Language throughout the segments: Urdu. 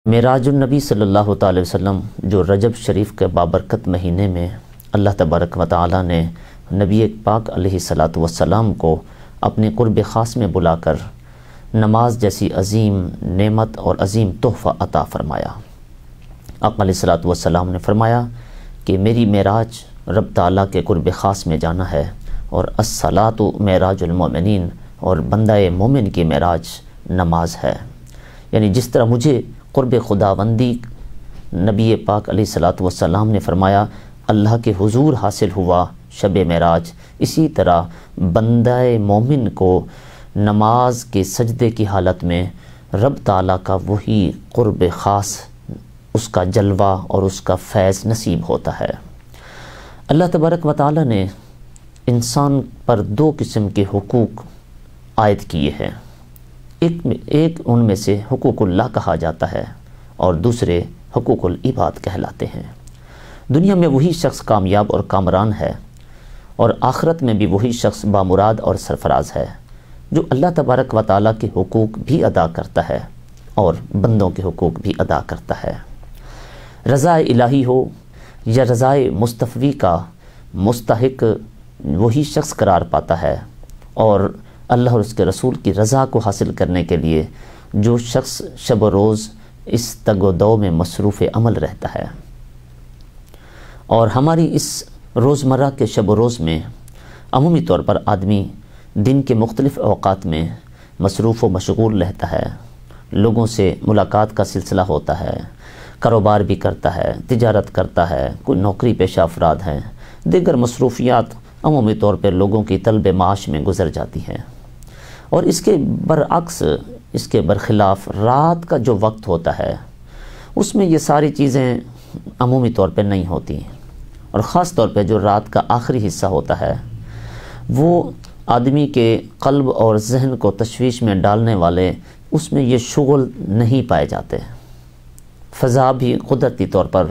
معراج النبی صلی اللہ تعالی وسلم جو رجب شریف کے بابرکت مہینے میں اللہ تبارک و تعالی نے نبی پاک علیہ الصلاۃ والسلام کو اپنے قرب خاص میں بلا کر نماز جیسی عظیم نعمت اور عظیم تحفہ عطا فرمایا۔ آقا علیہ الصلاۃ والسلام نے فرمایا کہ میری معراج رب تعالیٰ کے قرب خاص میں جانا ہے، اور الصلاۃ معراج المومنین، اور بندہ مومن کی معراج نماز ہے۔ یعنی جس طرح مجھے قرب خداوندی نبی پاک علیہ الصلاۃ والسلام نے فرمایا اللہ کے حضور حاصل ہوا شب معراج، اسی طرح بندہ مومن کو نماز کے سجدے کی حالت میں رب تعالیٰ کا وہی قرب خاص، اس کا جلوہ اور اس کا فیض نصیب ہوتا ہے۔ اللہ تبارک و تعالیٰ نے انسان پر دو قسم کے حقوق عائد کیے ہیں، ایک ان میں سے حقوق اللہ کہا جاتا ہے اور دوسرے حقوق العباد کہلاتے ہیں۔ دنیا میں وہی شخص کامیاب اور کامران ہے، اور آخرت میں بھی وہی شخص بامراد اور سرفراز ہے جو اللہ تبارک و تعالیٰ کے حقوق بھی ادا کرتا ہے اور بندوں کے حقوق بھی ادا کرتا ہے۔ رضا الہی ہو یا رضا مصطفی کا مستحق وہی شخص قرار پاتا ہے، اور اللہ اور اس کے رسول کی رضا کو حاصل کرنے کے لیے جو شخص شب و روز اس تگ و دو میں مصروف عمل رہتا ہے۔ اور ہماری اس روزمرہ کے شب و روز میں عمومی طور پر آدمی دن کے مختلف اوقات میں مصروف و مشغول رہتا ہے، لوگوں سے ملاقات کا سلسلہ ہوتا ہے، کاروبار بھی کرتا ہے، تجارت کرتا ہے، کوئی نوکری پیشہ افراد ہیں، دیگر مصروفیات عمومی طور پر لوگوں کی طلب معاش میں گزر جاتی ہیں۔ اور اس کے برعکس، اس کے برخلاف رات کا جو وقت ہوتا ہے اس میں یہ ساری چیزیں عمومی طور پہ نہیں ہوتی، اور خاص طور پہ جو رات کا آخری حصہ ہوتا ہے وہ آدمی کے قلب اور ذہن کو تشویش میں ڈالنے والے، اس میں یہ شغل نہیں پائے جاتے۔ فضا بھی قدرتی طور پر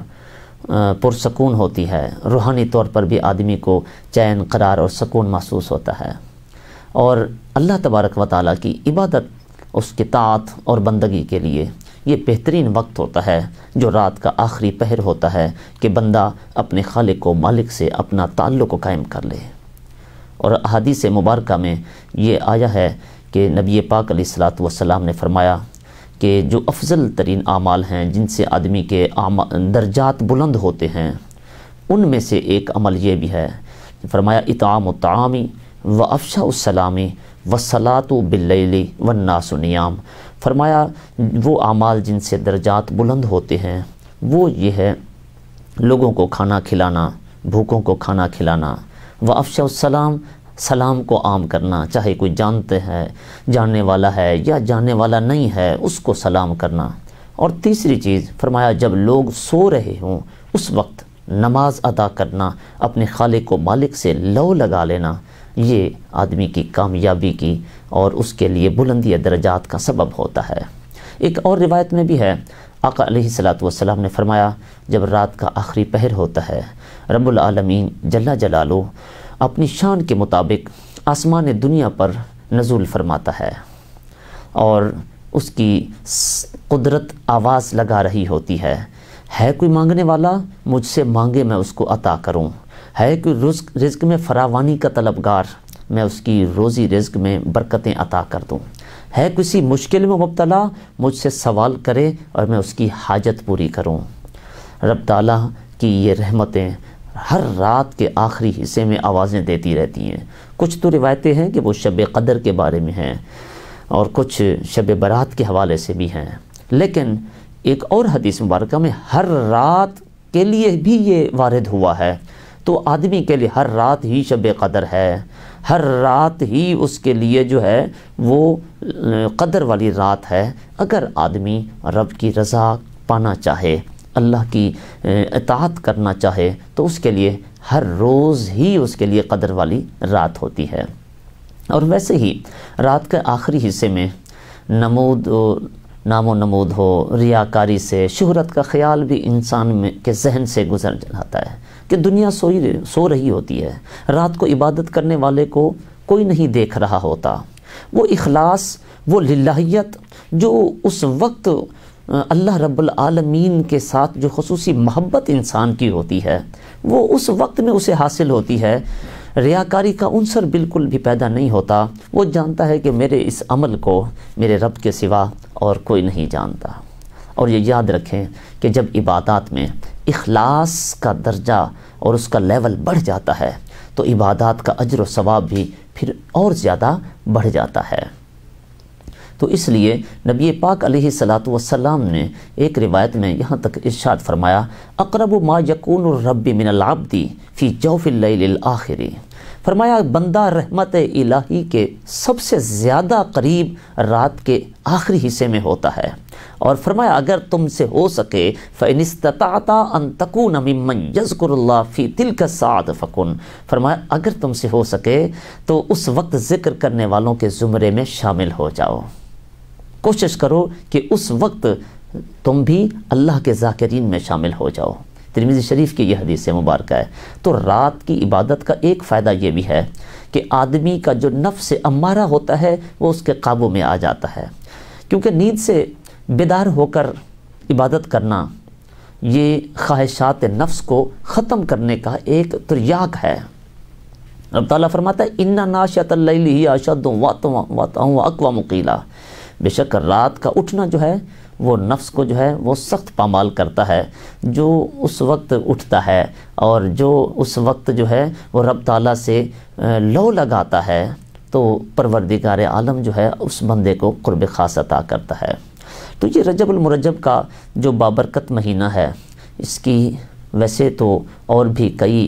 پرسکون ہوتی ہے، روحانی طور پر بھی آدمی کو چین، قرار اور سکون محسوس ہوتا ہے، اور اللہ تبارک و تعالیٰ کی عبادت، اس کی طاعت اور بندگی کے لیے یہ بہترین وقت ہوتا ہے جو رات کا آخری پہر ہوتا ہے کہ بندہ اپنے خالق و مالک سے اپنا تعلق کو قائم کر لے۔ اور احادیث مبارکہ میں یہ آیا ہے کہ نبی پاک علیہ الصلاۃ والسلام نے فرمایا کہ جو افضل ترین اعمال ہیں جن سے آدمی کے درجات بلند ہوتے ہیں، ان میں سے ایک عمل یہ بھی ہے، فرمایا اطعام الطعام و افشاء السلام والصلاۃ باللیل والناس نیام۔ فرمایا وہ اعمال جن سے درجات بلند ہوتے ہیں وہ یہ ہے لوگوں کو کھانا کھلانا، بھوکوں کو کھانا کھلانا، و افشاء السلام، سلام کو عام کرنا، چاہے کوئی جاننے والا ہے یا جاننے والا نہیں ہے اس کو سلام کرنا، اور تیسری چیز فرمایا جب لوگ سو رہے ہوں اس وقت نماز ادا کرنا، اپنے خالق و مالک سے لو لگا لینا، یہ آدمی کی کامیابی کی اور اس کے لیے بلندی درجات کا سبب ہوتا ہے۔ ایک اور روایت میں بھی ہے، آقا علیہ الصلاۃ والسلام نے فرمایا جب رات کا آخری پہر ہوتا ہے رب العالمین جل جلالہ اپنی شان کے مطابق آسمان دنیا پر نزول فرماتا ہے، اور اس کی قدرت آواز لگا رہی ہوتی ہے کوئی مانگنے والا مجھ سے مانگے میں اس کو عطا کروں، ہے کوئی رزق میں فراوانی کا طلبگار میں اس کی روزی رزق میں برکتیں عطا کر دوں، ہے کسی مشکل میں مبتلا مجھ سے سوال کرے اور میں اس کی حاجت پوری کروں۔ رب تعالیٰ کی یہ رحمتیں ہر رات کے آخری حصے میں آوازیں دیتی رہتی ہیں۔ کچھ تو روایتیں ہیں کہ وہ شب قدر کے بارے میں ہیں، اور کچھ شب برات کے حوالے سے بھی ہیں، لیکن ایک اور حدیث مبارکہ میں ہر رات کے لیے بھی یہ وارد ہوا ہے، تو آدمی کے لیے ہر رات ہی شب قدر ہے، ہر رات ہی اس کے لیے جو ہے وہ قدر والی رات ہے۔ اگر آدمی رب کی رضا پانا چاہے، اللہ کی اطاعت کرنا چاہے، تو اس کے لیے ہر روز ہی اس کے لیے قدر والی رات ہوتی ہے۔ اور ویسے ہی رات کے آخری حصے میں نام و نمود ہو، ریاکاری سے، شہرت کا خیال بھی انسان کے ذہن سے گزر جاتا ہے کہ دنیا سو رہی ہوتی ہے، رات کو عبادت کرنے والے کو کوئی نہیں دیکھ رہا ہوتا۔ وہ اخلاص، وہ للہیت جو اس وقت اللہ رب العالمین کے ساتھ جو خصوصی محبت انسان کی ہوتی ہے وہ اس وقت میں اسے حاصل ہوتی ہے، ریاکاری کا عنصر بالکل بھی پیدا نہیں ہوتا۔ وہ جانتا ہے کہ میرے اس عمل کو میرے رب کے سوا اور کوئی نہیں جانتا۔ اور یہ یاد رکھیں کہ جب عبادات میں اخلاص کا درجہ اور اس کا لیول بڑھ جاتا ہے تو عبادات کا اجر و ثواب بھی پھر اور زیادہ بڑھ جاتا ہے۔ تو اس لیے نبی پاک علیہ الصلاۃ والسلام نے ایک روایت میں یہاں تک ارشاد فرمایا، اقرب ما یکون الرب من العبد فی جوف اللیل الآخر، فرمایا بندہ رحمت الہی کے سب سے زیادہ قریب رات کے آخری حصے میں ہوتا ہے، اور فرمایا اگر تم سے ہو سکے فَإِنِ اسْتَطَعْتَ أَن تَكُونَ مِمَّن يَذْكُرُ اللَّهَ فِي تِلْكَ السَّاعَةِ فَكُن، فرمایا اگر تم سے ہو سکے تو اس وقت ذکر کرنے والوں کے زمرے میں شامل ہو جاؤ، کوشش کرو کہ اس وقت تم بھی اللہ کے ذاکرین میں شامل ہو جاؤ۔ ترمذی شریف کی یہ حدیث مبارکہ ہے۔ تو رات کی عبادت کا ایک فائدہ یہ بھی ہے کہ آدمی کا جو نفس امارہ ہوتا ہے وہ اس کے قابو میں آ جاتا ہے، کیونکہ نیند سے بیدار ہو کر عبادت کرنا یہ خواہشات نفس کو ختم کرنے کا ایک تریاق ہے۔ رب تعالیٰ فرماتا ہے اِنَّ نَاشِئَةَ اللَّيْلِ هِیَ أَشَدُّ وَطْئًا وَأَقْوَمُ قِیلًا، بے شک رات کا اٹھنا جو ہے وہ نفس کو جو ہے وہ سخت پامال کرتا ہے، جو اس وقت اٹھتا ہے اور جو اس وقت جو ہے وہ رب تعالیٰ سے لو لگاتا ہے تو پروردگار عالم جو ہے اس بندے کو قرب خاص عطا کرتا ہے۔ تو یہ رجب المرجب کا جو بابرکت مہینہ ہے، اس کی ویسے تو اور بھی کئی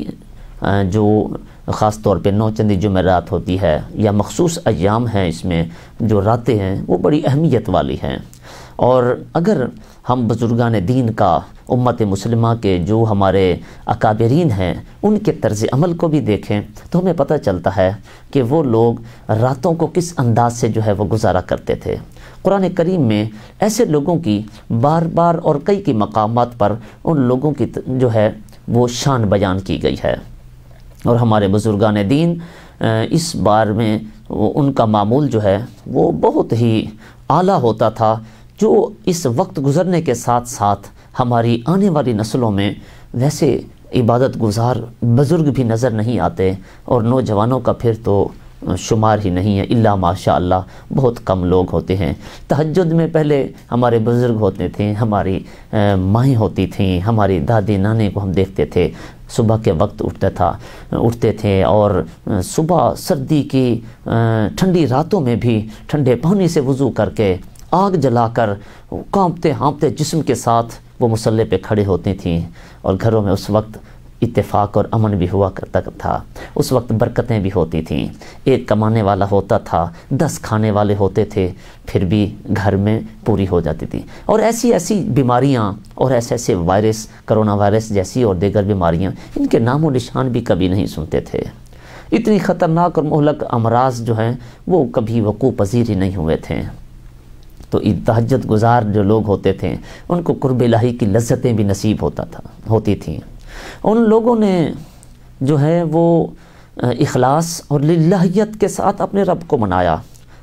جو خاص طور پہ 9 چندی جمعرات ہوتی ہے یا مخصوص ایام ہیں، اس میں جو راتیں ہیں وہ بڑی اہمیت والی ہیں۔ اور اگر ہم بزرگان دین کا، امت مسلمہ کے جو ہمارے اکابرین ہیں، ان کے طرز عمل کو بھی دیکھیں تو ہمیں پتہ چلتا ہے کہ وہ لوگ راتوں کو کس انداز سے جو ہے وہ گزارا کرتے تھے۔ قرآن کریم میں ایسے لوگوں کی بار بار اور کئی مقامات پر ان لوگوں کی جو ہے وہ شان بیان کی گئی ہے، اور ہمارے بزرگان دین اس بار میں ان کا معمول جو ہے وہ بہت ہی اعلیٰ ہوتا تھا، جو اس وقت گزرنے کے ساتھ ساتھ ہماری آنے والی نسلوں میں ویسے عبادت گزار بزرگ بھی نظر نہیں آتے، اور نوجوانوں کا پھر تو شمار ہی نہیں ہے، الا ماشاء اللہ بہت کم لوگ ہوتے ہیں۔ تہجد میں پہلے ہمارے بزرگ ہوتے تھے، ہماری مائیں ہوتی تھیں، ہماری دادی نانے کو ہم دیکھتے تھے صبح کے وقت اٹھتے تھے، اور صبح سردی کی ٹھنڈی راتوں میں بھی ٹھنڈے پانی سے وضو کر کے آگ جلا کر کانپتے ہانپتے جسم کے ساتھ وہ مصلی پہ کھڑے ہوتی تھیں، اور گھروں میں اس وقت اتفاق اور امن بھی ہوا کرتا تھا، اس وقت برکتیں بھی ہوتی تھیں، ایک کمانے والا ہوتا تھا، 10 کھانے والے ہوتے تھے، پھر بھی گھر میں پوری ہو جاتی تھی۔ اور ایسی بیماریاں اور ایسے وائرس، کرونا وائرس جیسی اور دیگر بیماریاں، ان کے نام و نشان بھی کبھی نہیں سنتے تھے۔ اتنی خطرناک اور مہلک امراض جو ہیں وہ کبھی وقوع پذیر ہی نہیں ہوئے تھے۔ تو تہجد گزار جو لوگ ہوتے تھے ان کو قرب الہی کی لذتیں بھی نصیب ہوتی تھیں۔ ان لوگوں نے جو ہے وہ اخلاص اور للہیت کے ساتھ اپنے رب کو منایا۔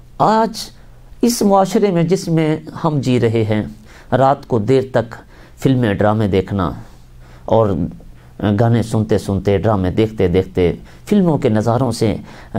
آج اس معاشرے میں جس میں ہم جی رہے ہیں، رات کو دیر تک فلمیں ڈرامے دیکھنا اور گانے سنتے سنتے، ڈرامے دیکھتے دیکھتے، فلموں کے نظاروں سے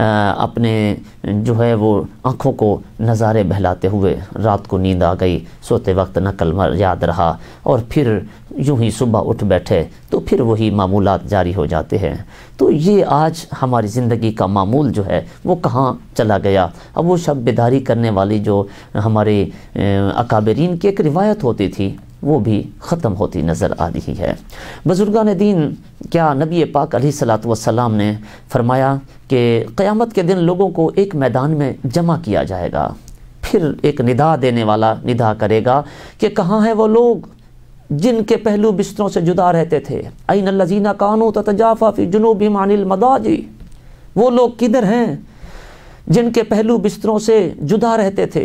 اپنے جو ہے وہ آنکھوں کو نظارے بہلاتے ہوئے رات کو نیند آ گئی، سوتے وقت نہ کلمہ یاد رہا، اور پھر یوں ہی صبح اٹھ بیٹھے تو پھر وہی معمولات جاری ہو جاتے ہیں۔ تو یہ آج ہماری زندگی کا معمول جو ہے وہ کہاں چلا گیا؟ اب وہ شب بیداری کرنے والی جو ہمارے اکابرین کی ایک روایت ہوتی تھی وہ بھی ختم ہوتی نظر آ رہی ہے۔ بزرگان دین کیا نبی پاک علیہ الصلاۃ والسلام نے فرمایا کہ قیامت کے دن لوگوں کو ایک میدان میں جمع کیا جائے گا، پھر ایک ندا دینے والا ندا کرے گا کہ کہاں ہیں وہ لوگ جن کے پہلو بستروں سے جدا رہتے تھے؟ این الذین کانوا تتجافی فی جنوبہم عن المضاجع، وہ لوگ کدھر ہیں جن کے پہلو بستروں سے جدا رہتے تھے؟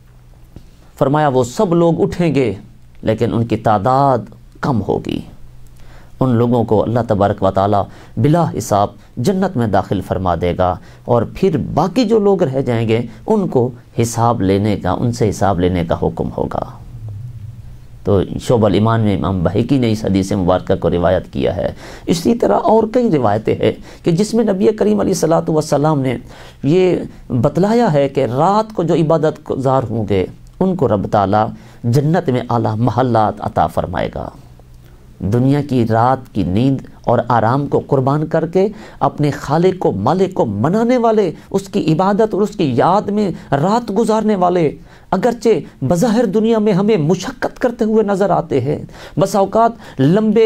فرمایا وہ سب لوگ اٹھیں گے لیکن ان کی تعداد کم ہوگی۔ ان لوگوں کو اللہ تبارک و تعالی بلا حساب جنت میں داخل فرما دے گا، اور پھر باقی جو لوگ رہ جائیں گے ان کو حساب لینے کا، ان سے حساب لینے کا حکم ہوگا۔ تو شعب الایمان میں امام بہقی نے اس حدیث مبارکہ کو روایت کیا ہے۔ اسی طرح اور کئی روایتیں ہیں کہ جس میں نبی کریم علیہ الصلوۃ والسلام نے یہ بتلایا ہے کہ رات کو جو عبادت گزار ہوں گے ان کو رب تعالیٰ جنت میں اعلیٰ محلات عطا فرمائے گا۔ دنیا کی رات کی نیند اور آرام کو قربان کر کے اپنے خالق کو مالک کو منانے والے، اس کی عبادت اور اس کی یاد میں رات گزارنے والے، اگرچہ بظاہر دنیا میں ہمیں مشقت کرتے ہوئے نظر آتے ہیں، بس اوقات لمبے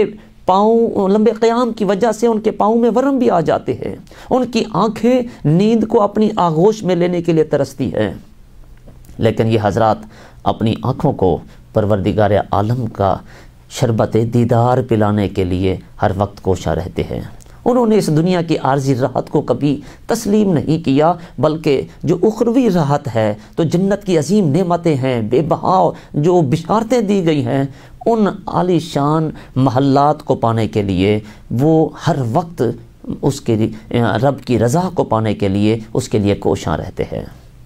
قیام کی وجہ سے ان کے پاؤں میں ورم بھی آ جاتے ہیں، ان کی آنکھیں نیند کو اپنی آغوش میں لینے کے لیے ترستی ہیں، لیکن یہ حضرات اپنی آنکھوں کو پروردگار عالم کا شربت دیدار پلانے کے لیے ہر وقت کوشاں رہتے ہیں۔ انہوں نے اس دنیا کی عارضی راحت کو کبھی تسلیم نہیں کیا، بلکہ جو اخروی راحت ہے، تو جنت کی عظیم نعمتیں ہیں، بے بہا جو بشارتیں دی گئی ہیں، ان عالی شان محلات کو پانے کے لیے وہ ہر وقت اس کے رب کی رضا کو پانے کے لیے اس کے لیے کوشاں رہتے ہیں۔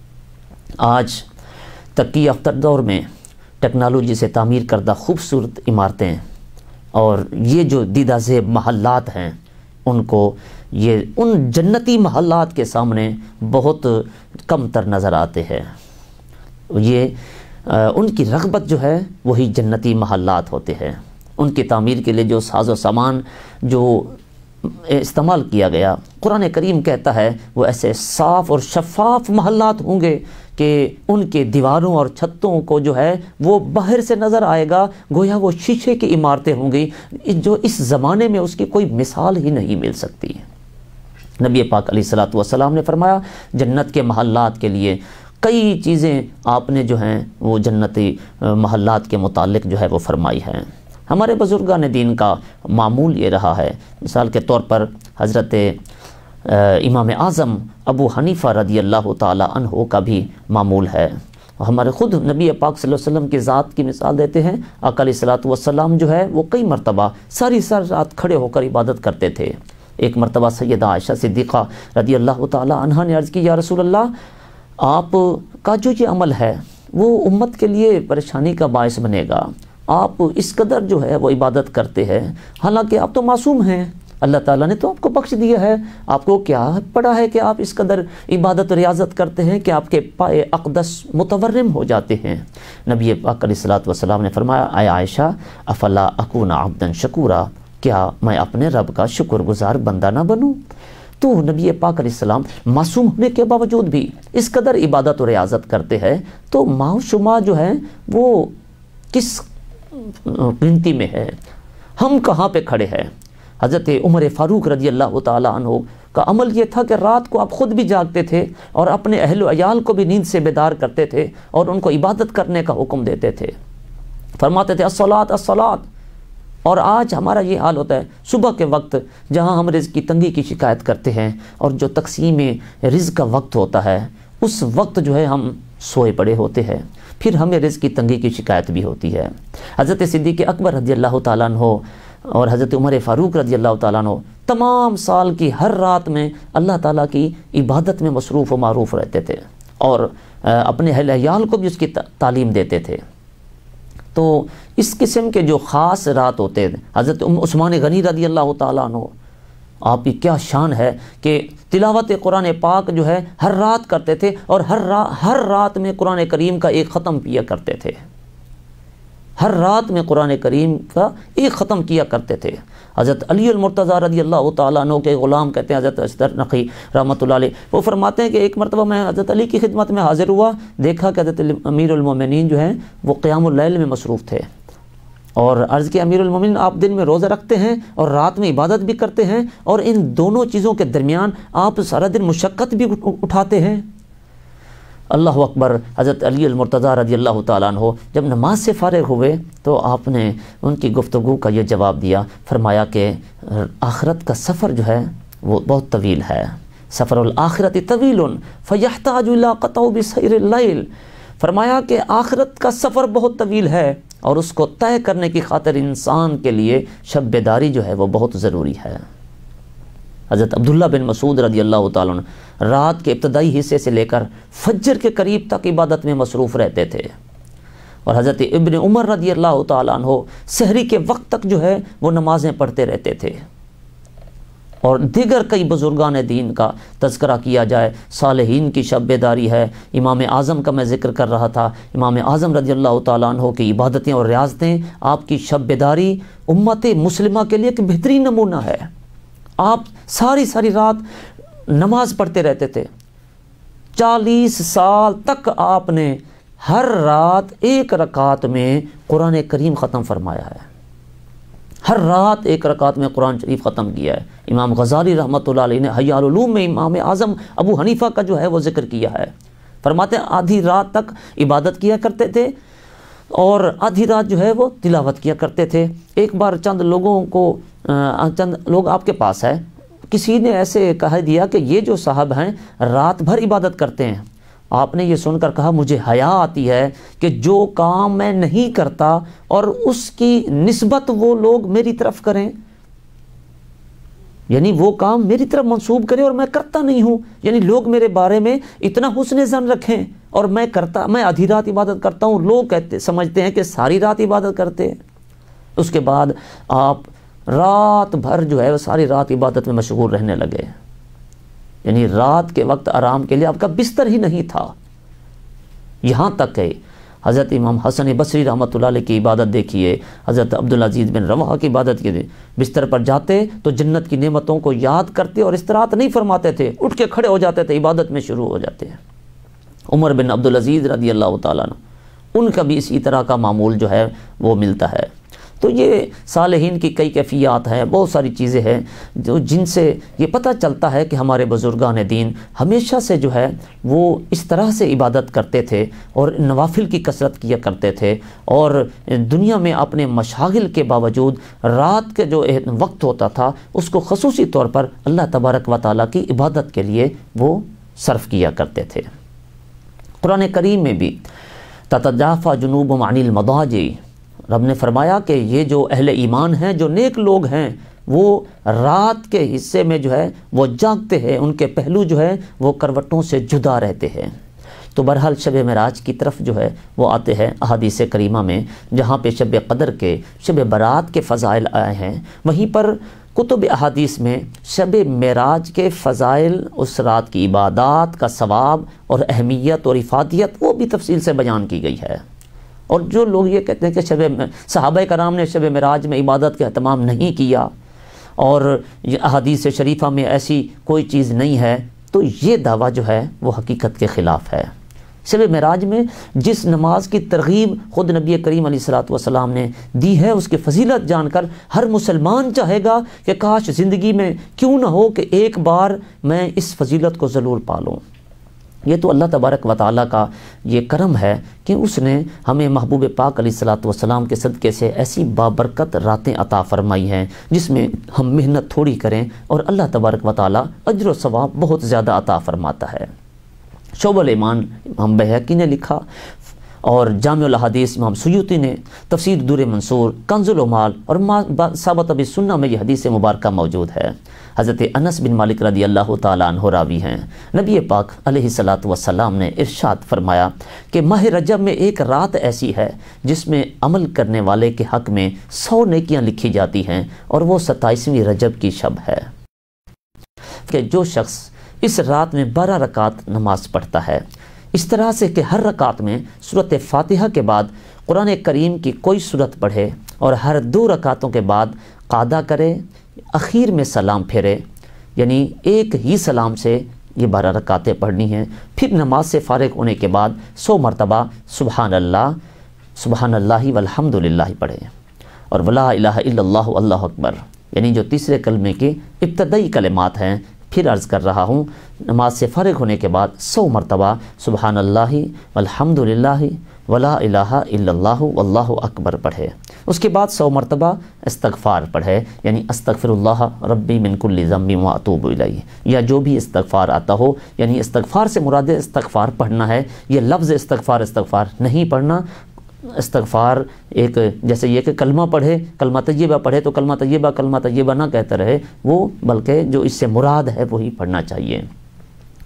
آج ترقی یافتہ دور میں ٹیکنالوجی سے تعمیر کردہ خوبصورت عمارتیں اور یہ جو دیدہ زیب محلات ہیں ان کو یہ ان جنتی محلات کے سامنے بہت کم تر نظر آتے ہیں۔ یہ ان کی رغبت جو ہے وہی جنتی محلات ہوتے ہیں۔ ان کی تعمیر کے لیے جو ساز و سامان جو استعمال کیا گیا، قرآن کریم کہتا ہے وہ ایسے صاف اور شفاف محلات ہوں گے کہ ان کے دیواروں اور چھتوں کو جو ہے وہ باہر سے نظر آئے گا گویا وہ شیشے کی عمارتیں ہوں گی، جو اس زمانے میں اس کی کوئی مثال ہی نہیں مل سکتی۔ نبی پاک علیہ الصلوۃ والسلام نے فرمایا جنت کے محلات کے لیے کئی چیزیں آپ نے جو ہیں وہ جنتی محلات کے متعلق جو ہے وہ فرمائی ہیں۔ ہمارے بزرگان دین کا معمول یہ رہا ہے، مثال کے طور پر حضرت امام اعظم ابو حنیفہ رضی اللہ تعالی عنہ کا بھی معمول ہے۔ ہمارے خود نبی پاک صلی اللہ علیہ وسلم کی ذات کی مثال دیتے ہیں، آقا علیہ الصلوۃ والسلام جو ہے وہ کئی مرتبہ ساری رات کھڑے ہو کر عبادت کرتے تھے۔ ایک مرتبہ سیدہ عائشہ صدیقہ رضی اللہ تعالی عنہا نے عرض کی یا رسول اللہ، آپ کا جو یہ عمل ہے وہ امت کے لیے پریشانی کا باعث بنے گا، آپ اس قدر جو ہے وہ عبادت کرتے ہیں، حالانکہ آپ تو معصوم ہیں، اللہ تعالیٰ نے تو آپ کو بخش دیا ہے، آپ کو کیا پڑا ہے کہ آپ اس قدر عبادت و ریاضت کرتے ہیں کہ آپ کے پائے اقدس متورم ہو جاتے ہیں۔ نبی پاک علیہ الصلوۃ والسلام نے فرمایا اے عائشہ افلا اکون عبدا شکورا، کیا میں اپنے رب کا شکر گزار بندہ نہ بنوں؟ تو نبی پاک علیہ السلام معصوم ہونے کے باوجود بھی اس قدر عبادت و ریاضت کرتے ہیں، تو ماں شما جو ہے وہ کس گنتی میں ہے، ہم کہاں پہ کھڑے ہیں؟ حضرت عمر فاروق رضی اللہ تعالی عنہ کا عمل یہ تھا کہ رات کو آپ خود بھی جاگتے تھے اور اپنے اہل و عیال کو بھی نیند سے بیدار کرتے تھے اور ان کو عبادت کرنے کا حکم دیتے تھے، فرماتے تھے الصلاۃ الصلاۃ۔ اور آج ہمارا یہ حال ہوتا ہے، صبح کے وقت جہاں ہم رزق کی تنگی کی شکایت کرتے ہیں اور جو تقسیم رزق کا وقت ہوتا ہے اس وقت جو ہے ہم سوئے پڑے ہوتے ہیں، پھر ہمیں رزق کی تنگی کی شکایت بھی ہوتی ہے۔ حضرت صدیق اکبر رضی اللہ تعالیٰ عنہ اور حضرت عمر فاروق رضی اللہ تعالیٰ عنہ تمام سال کی ہر رات میں اللہ تعالیٰ کی عبادت میں مصروف و معروف رہتے تھے اور اپنے اہل عیال کو بھی اس کی تعلیم دیتے تھے۔ تو اس قسم کے جو خاص رات ہوتے ہیں، حضرت عثمان غنی رضی اللہ تعالیٰ عنہ، آپ کی کیا شان ہے کہ تلاوت قرآن پاک جو ہے ہر رات کرتے تھے اور ہر رات میں قرآن کریم کا ایک ختم کیا کرتے تھے، ہر رات میں قرآن کریم کا ایک ختم کیا کرتے تھے۔ حضرت علی المرتضیٰ رضی اللہ تعالیٰ عنہ کے غلام کہتے ہیں حضرت اشتر نقی رحمۃ اللہ علیہ، وہ فرماتے ہیں کہ ایک مرتبہ میں حضرت علی کی خدمت میں حاضر ہوا، دیکھا کہ حضرت امیر المومنین جو ہیں وہ قیام اللیل میں مصروف تھے، اور عرض کہ امیر المومنین آپ دن میں روزہ رکھتے ہیں اور رات میں عبادت بھی کرتے ہیں، اور ان دونوں چیزوں کے درمیان آپ سارا دن مشقت بھی اٹھاتے ہیں۔ اللہ اکبر۔ حضرت علی المرتضیٰ رضی اللہ تعالیٰ عنہ جب نماز سے فارغ ہوئے تو آپ نے ان کی گفتگو کا یہ جواب دیا، فرمایا کہ آخرت کا سفر جو ہے وہ بہت طویل ہے، سفر الآخرت طویل فیحتاج الی قطع بسیر اللیل، فرمایا کہ آخرت کا سفر بہت طویل ہے اور اس کو طے کرنے کی خاطر انسان کے لیے شب بیداری جو ہے وہ بہت ضروری ہے۔ حضرت عبداللہ بن مسعود رضی اللہ تعالیٰ عنہ رات کے ابتدائی حصے سے لے کر فجر کے قریب تک عبادت میں مصروف رہتے تھے، اور حضرت ابن عمر رضی اللہ تعالیٰ عنہ سحری کے وقت تک جو ہے وہ نمازیں پڑھتے رہتے تھے۔ اور دیگر کئی بزرگان دین کا تذکرہ کیا جائے، صالحین کی شب بیداری ہے، امام اعظم کا میں ذکر کر رہا تھا، امام اعظم رضی اللہ تعالیٰ عنہ کی عبادتیں اور ریاضتیں، آپ کی شب بیداری امت مسلمہ کے لیے ایک بہترین نمونہ ہے۔ آپ ساری رات نماز پڑھتے رہتے تھے، 40 سال تک آپ نے ہر رات ایک رکعت میں قرآن کریم ختم فرمایا ہے، ہر رات ایک رکعت میں قرآن شریف ختم کیا ہے۔ امام غزالی رحمۃ اللہ علیہ نے حیاء العلوم میں امام اعظم ابو حنیفہ کا جو ہے وہ ذکر کیا ہے، فرماتے ہیں آدھی رات تک عبادت کیا کرتے تھے اور آدھی رات جو ہے وہ تلاوت کیا کرتے تھے۔ ایک بار چند لوگ آپ کے پاس ہے، کسی نے ایسے کہہ دیا کہ یہ جو صاحب ہیں رات بھر عبادت کرتے ہیں، آپ نے یہ سن کر کہا مجھے حیا آتی ہے کہ جو کام میں نہیں کرتا اور اس کی نسبت وہ لوگ میری طرف کریں، یعنی وہ کام میری طرف منسوب کریں اور میں کرتا نہیں ہوں، یعنی لوگ میرے بارے میں اتنا حسن ظن رکھیں اور میں آدھی رات عبادت کرتا ہوں، لوگ سمجھتے ہیں کہ ساری رات عبادت کرتے ہیں۔ اس کے بعد آپ رات بھر جو ہے وہ ساری رات عبادت میں مشغول رہنے لگے، یعنی رات کے وقت آرام کے لیے آپ کا بستر ہی نہیں تھا۔ یہاں تک کہ حضرت امام حسن بصری رحمۃ اللہ علیہ کی عبادت دیکھیے، حضرت عبدالعزیز بن رواحہ کی عبادت کی، بستر پر جاتے تو جنت کی نعمتوں کو یاد کرتے اور استراحت نہیں فرماتے تھے، اٹھ کے کھڑے ہو جاتے تھے، عبادت میں شروع ہو جاتے ہیں۔ عمر بن عبدالعزیز رضی اللہ تعالیٰ عنہ، ان کا بھی اسی طرح کا معمول جو ہے وہ ملتا ہے۔ تو یہ صالحین کی کئی کیفیات ہیں، بہت ساری چیزیں ہیں جن سے یہ پتہ چلتا ہے کہ ہمارے بزرگان دین ہمیشہ سے جو ہے وہ اس طرح سے عبادت کرتے تھے اور نوافل کی کثرت کیا کرتے تھے، اور دنیا میں اپنے مشاغل کے باوجود رات کے جو وقت ہوتا تھا اس کو خصوصی طور پر اللہ تبارک و تعالیٰ کی عبادت کے لیے وہ صرف کیا کرتے تھے۔ قرآن کریم میں بھی تتجافی جنوبہم عن المضاجع، رب نے فرمایا کہ یہ جو اہل ایمان ہیں، جو نیک لوگ ہیں، وہ رات کے حصے میں جو ہے وہ جاگتے ہیں، ان کے پہلو جو ہے وہ کروٹوں سے جدا رہتے ہیں۔ تو بہرحال شب معراج کی طرف جو ہے وہ آتے ہیں احادیث کریمہ میں، جہاں پہ شب قدر کے، شب برات کے فضائل آئے ہیں، وہیں پر کتب احادیث میں شب معراج کے فضائل، اس رات کی عبادات کا ثواب اور اہمیت اور افادیت وہ بھی تفصیل سے بیان کی گئی ہے۔ اور جو لوگ یہ کہتے ہیں کہ صحابہ کرام نے شب معراج میں عبادت کا اہتمام نہیں کیا اور یہ احادیث شریفہ میں ایسی کوئی چیز نہیں ہے، تو یہ دعویٰ جو ہے وہ حقیقت کے خلاف ہے۔ شب معراج میں جس نماز کی ترغیب خود نبی کریم علیہ الصلوۃ والسلام نے دی ہے، اس کی فضیلت جان کر ہر مسلمان چاہے گا کہ کاش زندگی میں کیوں نہ ہو کہ ایک بار میں اس فضیلت کو ضرور پالوں۔ یہ تو اللہ تبارک و تعالیٰ کا یہ کرم ہے کہ اس نے ہمیں محبوب پاک علیہ الصلوۃ والسلام کے صدقے سے ایسی بابرکت راتیں عطا فرمائی ہیں جس میں ہم محنت تھوڑی کریں اور اللہ تبارک و تعالیٰ اجر و ثواب بہت زیادہ عطا فرماتا ہے۔ شعب الایمان امام بہقی نے لکھا، اور جامع الاحادیث امام سیوطی نے، تفسیر دور منصور، کنز العمال اور ثابت بالسنہ میں یہ حدیث مبارکہ موجود ہے۔ حضرت انس بن مالک رضی اللہ تعالیٰ عنہ راوی ہیں، نبی پاک علیہ الصلوۃ والسلام نے ارشاد فرمایا کہ ماہ رجب میں ایک رات ایسی ہے جس میں عمل کرنے والے کے حق میں 100 نیکیاں لکھی جاتی ہیں، اور وہ 27ویں رجب کی شب ہے کہ جو شخص اس رات میں 12 رکعت نماز پڑھتا ہے، اس طرح سے کہ ہر رکعت میں سورۃ فاتحہ کے بعد قرآن کریم کی کوئی سورت پڑھے اور ہر 2 رکعتوں کے بعد قعدہ کرے، اخیر میں سلام پھیرے، یعنی ایک ہی سلام سے یہ 12 رکعتیں پڑھنی ہیں، پھر نماز سے فارغ ہونے کے بعد 100 مرتبہ سبحان اللہ والحمد للہ پڑھے، اور ولا الہ الا اللہ اللہ اکبر، یعنی جو تیسرے کلمے کی ابتدائی کلمات ہیں۔ پھر عرض کر رہا ہوں، نماز سے فارغ ہونے کے بعد 100 مرتبہ سبحان اللہ والحمد للہ ولا الہ الا اللہ واللہ اکبر پڑھے، اس کے بعد 100 مرتبہ استغفار پڑھے، یعنی استغفر اللہ ربی من کل ذنب واتوب الیہ، یا جو بھی استغفار آتا ہو، یعنی استغفار سے مراد استغفار پڑھنا ہے، یہ لفظ استغفار نہیں پڑھنا۔ استغفار ایک جیسے یہ کہ کلمہ پڑھے، کلمہ طیبہ پڑھے تو کلمہ طیبہ نہ کہتا رہے وہ، بلکہ جو اس سے مراد ہے وہی پڑھنا چاہیے۔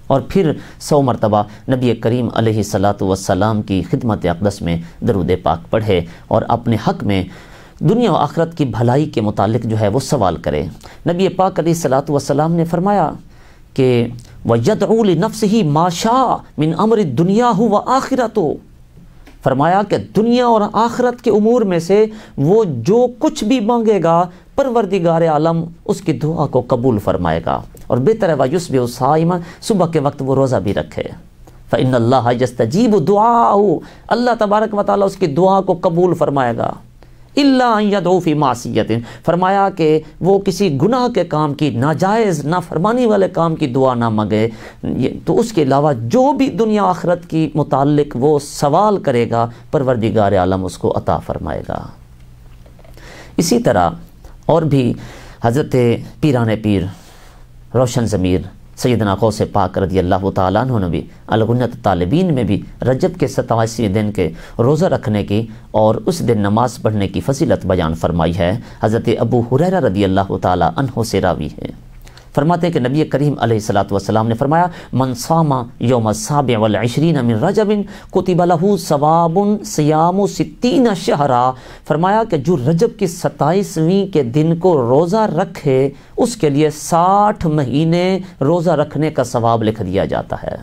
اور پھر 100 مرتبہ نبی کریم علیہ الصلاۃ والسلام کی خدمت اقدس میں درود پاک پڑھے اور اپنے حق میں دنیا و آخرت کی بھلائی کے متعلق جو ہے وہ سوال کرے۔ نبی پاک علیہ الصلاۃ والسلام نے فرمایا کہ وَيَدْعُو لِنَفْسِهِ مَا شَاءَ مِنْ أَمْرِ الدُّنْيَا وَآخِرَتُهُ، فرمایا کہ دنیا اور آخرت کے امور میں سے وہ جو کچھ بھی مانگے گا پروردگار عالم اس کی دعا کو قبول فرمائے گا، اور بہتر ہے وَيُصْبِحُ صَائِمًا، صبح کے وقت وہ روزہ بھی رکھے۔ فَإِنَّ اللَّهَ يَسْتَجِيبُ دُعَاءَهُ، اللہ تبارک و تعالیٰ اس کی دعا کو قبول فرمائے گا۔ اِلَّا أَن يَدْعُو فِي مَعْصِيَّةٍ، فرمایا کہ وہ کسی گناہ کے کام کی، ناجائز نافرمانی والے کام کی دعا نہ مانگے، تو اس کے علاوہ جو بھی دنیا آخرت کی متعلق وہ سوال کرے گا پروردگار عالم اس کو عطا فرمائے گا۔ اسی طرح اور بھی حضرت پیران پیر روشن ضمیر سیدنا غوث پاک رضی اللہ تعالیٰ عنہ نے بھی الغنیۃ طالبین میں بھی رجب کے 27ویں دن کے روزہ رکھنے کی اور اس دن نماز پڑھنے کی فضیلت بیان فرمائی ہے۔ حضرت ابو ہریرہ رضی اللہ تعالیٰ عنہ سے راوی ہے، فرماتے ہیں کہ نبی کریم علیہ الصلاۃ والسلام نے فرمایا من صام یوم السابع والعشرین من رجب کتب لہ ثواب صیام 60 شہرا، فرمایا کہ جو رجب کی 27ویں کے دن کو روزہ رکھے اس کے لیے 60 مہینے روزہ رکھنے کا ثواب لکھ دیا جاتا ہے۔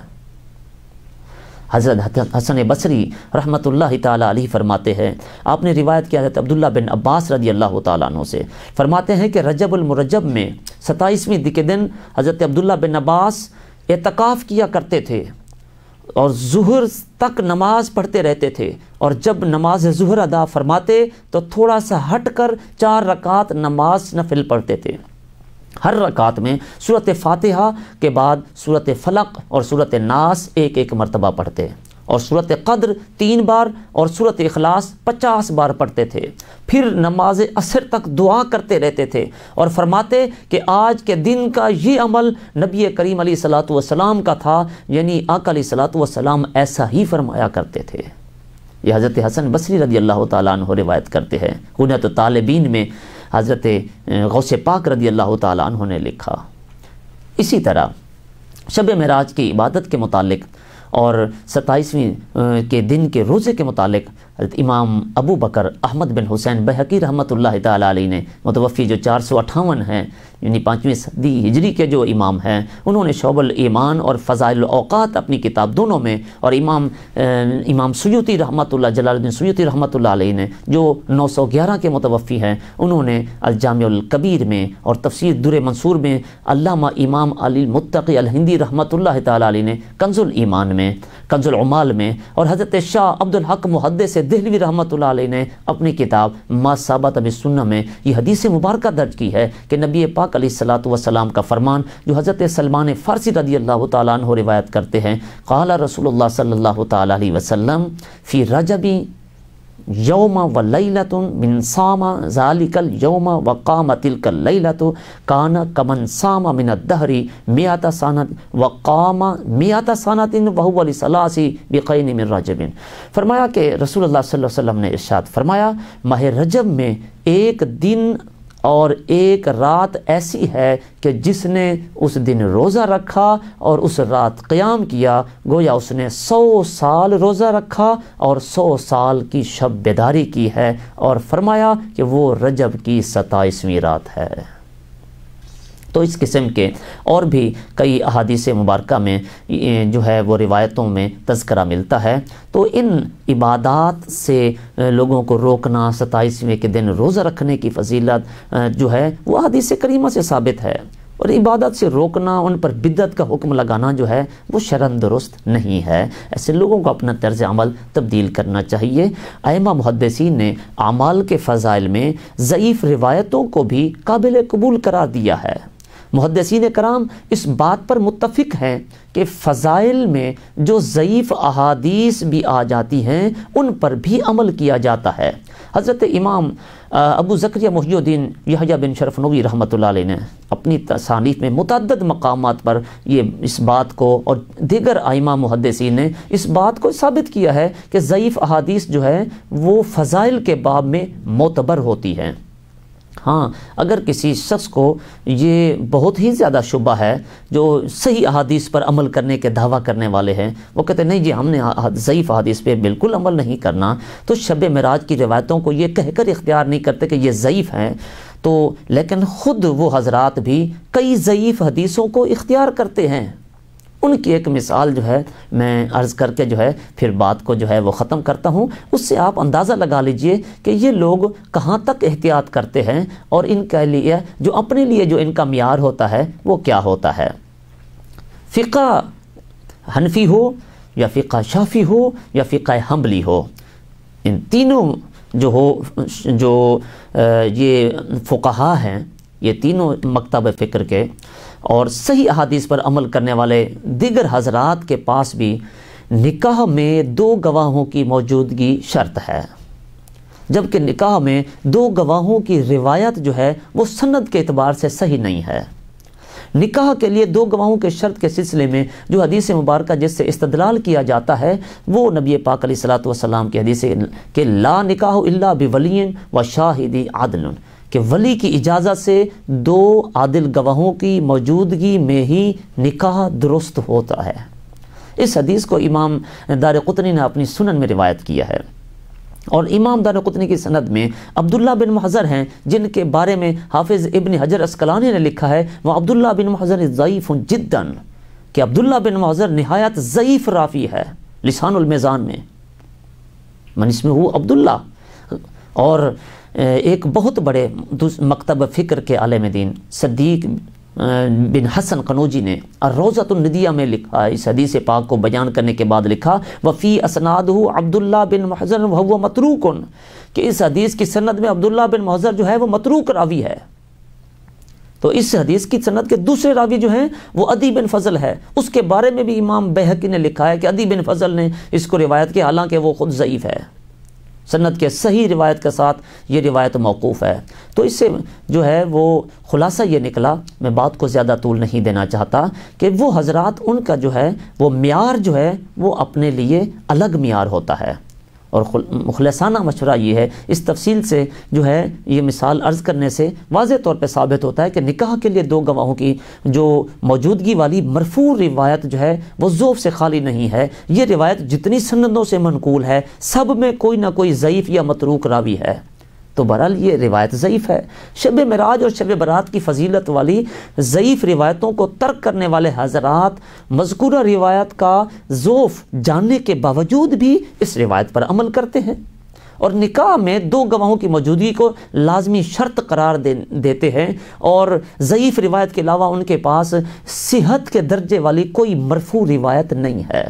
حضرت حسن بصری رحمۃ اللہ تعالیٰ علیہ فرماتے ہیں، آپ نے روایت کیا حضرت عبداللہ بن عباس رضی اللہ تعالیٰ عنہ سے، فرماتے ہیں کہ رجب المرجب میں 27ویں کے دن حضرت عبداللہ بن عباس اعتکاف کیا کرتے تھے اور ظہر تک نماز پڑھتے رہتے تھے، اور جب نماز ظہر ادا فرماتے تو تھوڑا سا ہٹ کر 4 رکعات نماز نفل پڑھتے تھے۔ ہر رکعت میں سورۃ فاتحہ کے بعد سورۃ فلق اور سورۃ ناس ایک مرتبہ پڑھتے، اور سورۃ قدر 3 بار اور سورۃ اخلاص 50 بار پڑھتے تھے۔ پھر نماز عصر تک دعا کرتے رہتے تھے اور فرماتے کہ آج کے دن کا یہ عمل نبی کریم علیہ الصلاۃ والسلام کا تھا، یعنی آقا علیہ الصلاۃ والسلام ایسا ہی فرمایا کرتے تھے۔ یہ حضرت حسن بصری رضی اللہ تعالیٰ عنہ روایت کرتے ہیں۔ غنیۃ طالبین میں حضرت غوث پاک رضی اللہ تعالیٰ عنہ نے لکھا۔ اسی طرح شب معراج کی عبادت کے متعلق اور 27ویں کے دن کے روزے کے متعلق حضرت امام ابو بکر احمد بن حسین بحقی رحمۃ اللہ تعالیٰ علیہ نے، متوفی جو 458 ہیں، یعنی 5ویں صدی ہجری کے جو امام ہیں، انہوں نے شعب الایمان اور فضائل الاوقات اپنی کتاب دونوں میں، اور امام سیوطی رحمۃ اللہ جلال الدین سیوطی رحمۃ اللہ علیہ نے جو 911 کے متوفی ہیں، انہوں نے الجامع الکبیر میں اور تفسیر در منصور میں، علامہ امام علی المتقی الہندی رحمۃ اللہ تعالیٰ علیہ نے کنز الایمان میں، کنز العمال میں، اور حضرت شاہ عبد الحق محدث دہلوی رحمۃ اللہ علیہ نے اپنی کتاب ما ثبت بالسنہ میں یہ حدیث مبارکہ درج کی ہے کہ نبی پاک علیہ الصلاۃ والسلام کا فرمان جو حضرت سلمان فارسی رضی اللہ تعالیٰ عنہ روایت کرتے ہیں، قال رسول اللہ صلی اللہ تعالیٰ علیہ وسلم فی رجب یوم و لیلۃ من صام ذالک اليوم وقام تلک اللیلۃ کان کمن صام من الدہر 100 سنۃ وقام 100 سنۃ وهو لثلاث بقین من رجب، فرمایا کہ رسول اللہ صلی اللہ علیہ وسلم نے ارشاد فرمایا ماہ رجب میں ایک دن اور ایک رات ایسی ہے کہ جس نے اس دن روزہ رکھا اور اس رات قیام کیا گویا اس نے 100 سال روزہ رکھا اور 100 سال کی شب بیداری کی ہے، اور فرمایا کہ وہ رجب کی 27ویں رات ہے۔ تو اس قسم کے اور بھی کئی احادیث مبارکہ میں جو ہے وہ روایتوں میں تذکرہ ملتا ہے۔ تو ان عبادات سے لوگوں کو روکنا، 27ویں کے دن روزہ رکھنے کی فضیلت جو ہے وہ حدیث کریمہ سے ثابت ہے، اور عبادت سے روکنا، ان پر بدعت کا حکم لگانا جو ہے وہ شرعاً درست نہیں ہے۔ ایسے لوگوں کو اپنا طرز عمل تبدیل کرنا چاہیے۔ ائمہ محدثین نے اعمال کے فضائل میں ضعیف روایتوں کو بھی قابل قبول قرار دیا ہے۔ محدثین کرام اس بات پر متفق ہیں کہ فضائل میں جو ضعیف احادیث بھی آ جاتی ہیں ان پر بھی عمل کیا جاتا ہے۔ حضرت امام ابو زکریا محی الدین یحییٰ بن شرف نووی رحمۃ اللہ علیہ نے اپنی تصانیف میں متعدد مقامات پر اس بات کو، اور دیگر ائمہ محدثین نے اس بات کو ثابت کیا ہے کہ ضعیف احادیث جو ہے وہ فضائل کے باب میں معتبر ہوتی ہیں۔ ہاں اگر کسی شخص کو یہ بہت ہی زیادہ شبہ ہے، جو صحیح احادیث پر عمل کرنے کے دعویٰ کرنے والے ہیں، وہ کہتے ہیں نہیں جی ہم نے ضعیف احادیث پہ بالکل عمل نہیں کرنا، تو شب معراج کی روایتوں کو یہ کہہ کر اختیار نہیں کرتے کہ یہ ضعیف ہیں، تو لیکن خود وہ حضرات بھی کئی ضعیف حدیثوں کو اختیار کرتے ہیں۔ ان کی ایک مثال جو ہے میں عرض کر کے جو ہے پھر بات کو جو ہے وہ ختم کرتا ہوں، اس سے آپ اندازہ لگا لیجئے کہ یہ لوگ کہاں تک احتیاط کرتے ہیں، اور ان کے لیے جو اپنے لیے جو ان کا معیار ہوتا ہے وہ کیا ہوتا ہے۔ فقہ حنفی ہو یا فقہ شافعی ہو یا فقہ حنبلی ہو، ان تینوں جو یہ فقہا ہیں، یہ تینوں مکتب فکر کے اور صحیح احادیث پر عمل کرنے والے دیگر حضرات کے پاس بھی نکاح میں 2 گواہوں کی موجودگی شرط ہے، جبکہ نکاح میں 2 گواہوں کی روایت جو ہے وہ سند کے اعتبار سے صحیح نہیں ہے۔ نکاح کے لیے 2 گواہوں کے شرط کے سلسلے میں جو حدیث مبارکہ جس سے استدلال کیا جاتا ہے وہ نبی پاک علیہ الصلوۃ والسلام کی حدیث کہ لا نکاح الا بولی و شاہد عدل، کہ ولی کی اجازت سے 2 عادل گواہوں کی موجودگی میں ہی نکاح درست ہوتا ہے۔ اس حدیث کو امام دارقطنی نے اپنی سنن میں روایت کیا ہے، اور امام دارقطنی کی سند میں عبداللہ بن محضر ہیں جن کے بارے میں حافظ ابن حجر عسقلانی نے لکھا ہے وہ عبداللہ بن محضر ضعیف جدا، کہ عبداللہ بن محضر نہایت ضعیف راوی ہے لسان المیزان میں، من اسمہ ہو عبداللہ۔ اور ایک بہت بڑے مکتب فکر کے عالم دین صدیق بن حسن قنوجی نے الروضۃ الندیہ میں لکھا، اس حدیث پاک کو بیان کرنے کے بعد لکھا وفی اسنادہ عبداللہ بن محضر وہو متروک، کہ اس حدیث کی سند میں عبداللہ بن محضر جو ہے وہ متروک راوی ہے۔ تو اس حدیث کی سند کے دوسرے راوی جو ہیں وہ عدی بن فضل ہے، اس کے بارے میں بھی امام بیہقی نے لکھا ہے کہ عدی بن فضل نے اس کو روایت کی، حالانکہ وہ خود ضعیف ہے۔ سند کے صحیح روایت کے ساتھ یہ روایت موقوف ہے۔ تو اس سے جو ہے وہ خلاصہ یہ نکلا، میں بات کو زیادہ طول نہیں دینا چاہتا، کہ وہ حضرات ان کا جو ہے وہ معیار جو ہے وہ اپنے لیے الگ معیار ہوتا ہے، اور خلاصانہ مشورہ یہ ہے، اس تفصیل سے جو ہے یہ مثال عرض کرنے سے واضح طور پہ ثابت ہوتا ہے کہ نکاح کے لیے 2 گواہوں کی جو موجودگی والی مرفوع روایت جو ہے وہ ضعف سے خالی نہیں ہے۔ یہ روایت جتنی سندوں سے منقول ہے سب میں کوئی نہ کوئی ضعیف یا متروک راوی ہے، تو بہرحال یہ روایت ضعیف ہے۔ شب معراج اور شب برات کی فضیلت والی ضعیف روایتوں کو ترک کرنے والے حضرات مذکورہ روایت کا ضعف جاننے کے باوجود بھی اس روایت پر عمل کرتے ہیں، اور نکاح میں 2 گواہوں کی موجودگی کو لازمی شرط قرار دیتے ہیں، اور ضعیف روایت کے علاوہ ان کے پاس صحت کے درجے والی کوئی مرفوع روایت نہیں ہے۔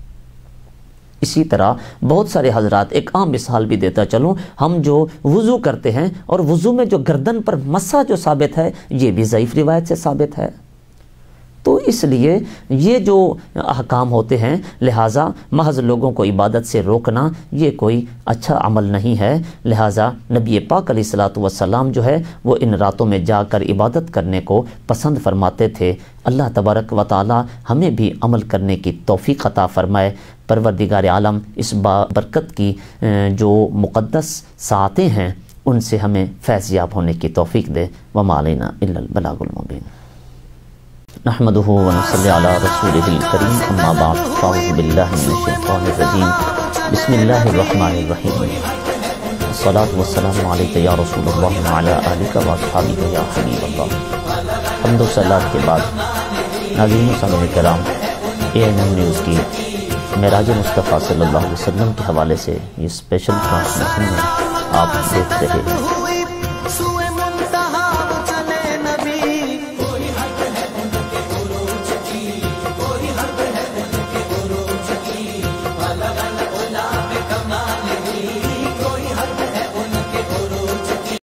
اسی طرح بہت سارے حضرات، ایک عام مثال بھی دیتا چلوں، ہم جو وضو کرتے ہیں اور وضو میں جو گردن پر مسح جو ثابت ہے یہ بھی ضعیف روایت سے ثابت ہے۔ تو اس لیے یہ جو احکام ہوتے ہیں، لہٰذا محض لوگوں کو عبادت سے روکنا یہ کوئی اچھا عمل نہیں ہے۔ لہٰذا نبی پاک علیہ الصلوۃ والسلام جو ہے وہ ان راتوں میں جا کر عبادت کرنے کو پسند فرماتے تھے۔ اللہ تبارک و تعالی ہمیں بھی عمل کرنے کی توفیق عطا فرمائے۔ پروردگار عالم اس برکت کی جو مقدس ساعتیں ہیں ان سے ہمیں فیض یاب ہونے کی توفیق دے۔ وما علینا الا البلاغ المبین۔ نحمدہ ونصلی علی رسولہ الکریم، اما بعد، فاعوذ باللہ من الشیطان الرجیم، بسم اللہ الرحمن الرحیم، الصلاۃ والسلام علیک یا رسول اللہ وعلی آلک واصحابک یا حبیب اللہ۔ حمد و صلوات کے بعد ناظرین و سامعین کرام، ANM نیوز کی معراج مصطفیٰ صلی اللہ علیہ وسلم کے حوالے سے یہ اسپیشل ٹرانسمیشن میں آپ دیکھ رہے ہیں۔